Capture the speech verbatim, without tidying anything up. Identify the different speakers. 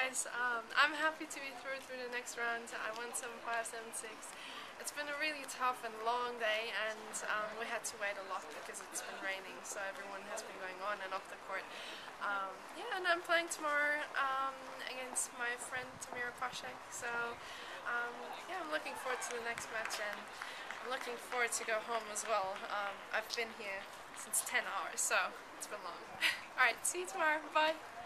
Speaker 1: guys. Um, I'm happy to be through through the next round. I won seven five, seven six. It's been a really tough and long day, and um, we had to wait a lot because it's been raining, so everyone has been going on and off the court. Um, yeah, and I'm playing tomorrow um, against my friend Tamira Kwashek, so um, yeah, I'm looking forward to the next match, and I'm looking forward to go home as well. Um, I've been here since ten hours, so it's been long. Alright, see you tomorrow. Bye.